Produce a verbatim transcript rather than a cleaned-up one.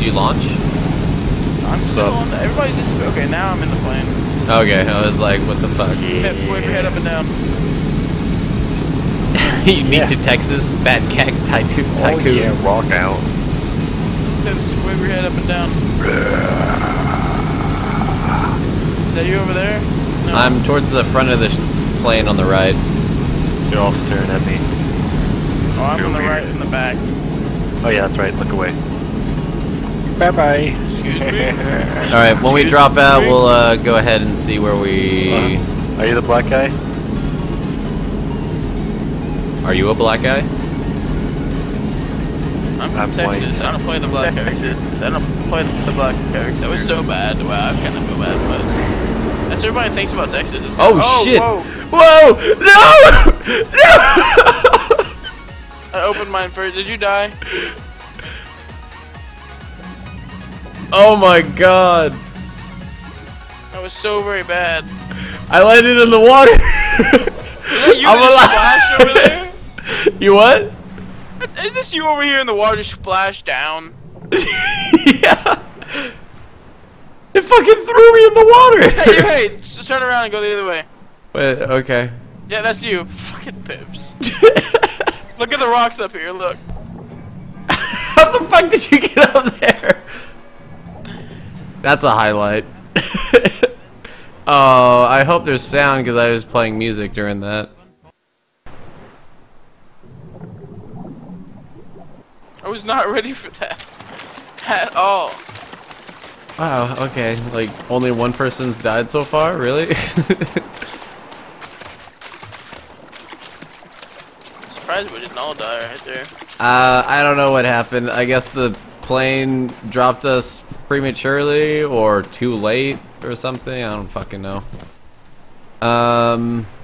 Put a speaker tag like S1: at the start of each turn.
S1: you launch?
S2: I'm still on. Everybody's just okay. Now I'm in the plane.
S1: Okay, I was like, what the fuck?
S2: Yeah. Wave your head up and down.
S1: Unique
S3: Yeah.
S1: to Texas, fat cat tycoon.
S3: Oh yeah, rock out.
S2: Just wave your head up and down. Is that you over there? No.
S1: I'm towards the front of the sh plane on the right.
S3: You're all staring at me.
S2: Oh, I'm
S3: You're
S2: on the
S3: weird.
S2: right in the back.
S3: Oh yeah, that's right. Look away. Bye bye.
S2: Excuse me.
S1: All right, when we drop out, we'll uh, go ahead and see where we.
S3: Uh, are you the black guy?
S1: Are you a black guy?
S2: I'm from
S3: I'm
S2: Texas.
S3: white.
S2: I don't play the black character. I don't play the black character. That was so bad. Wow, I kind of feel bad, but that's what everybody thinks about Texas. It's
S1: Oh,
S2: like,
S1: shit!
S2: Whoa.
S1: Whoa! No! No!
S2: I opened mine first. Did you die?
S1: Oh my god!
S2: That was so very bad.
S1: I landed in the water.
S2: Is that you
S1: I'm
S2: that
S1: alive.
S2: splashed over there?
S1: You what?
S2: That's, is this you over here in the water splash down?
S1: Yeah. It fucking threw me in the water.
S2: Hey, you, hey, s- turn around and go the other way.
S1: Wait, okay.
S2: Yeah, that's you. Fucking pips. Look at the rocks up here. Look.
S1: How the fuck did you get up there? That's a highlight. Oh, I hope there's sound because I was playing music during that.
S2: I was not ready for that at all.
S1: Wow, okay. Like, only one person's died so far? Really?
S2: Surprised we didn't all die right there.
S1: uh, I don't know what happened. I guess the plane dropped us prematurely or too late or something. I don't fucking know. Um...